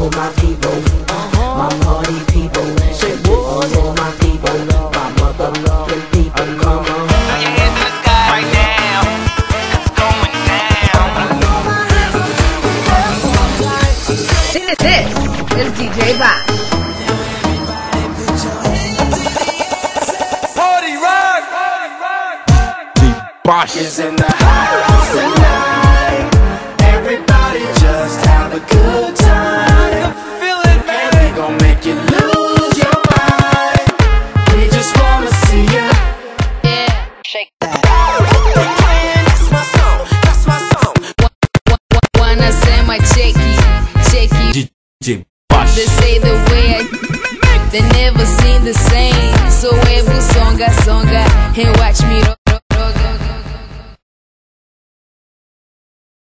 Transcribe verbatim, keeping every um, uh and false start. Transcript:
all my people, my party people. Shake this for all my people, my motherfucking people. Come on. Throw your hands in the sky right now. It's going down. This is D J Box. Party rock. Bosh Is in the house tonight. Everybody just have a good time. Feel it, man. And we gon' make you lose your mind. We just wanna see you. Yeah, shake that. That's my song, that's my song. Wanna say my checky, checky. D J Bosh. They say the way I, they never seen the same. So every song I song I, and watch me.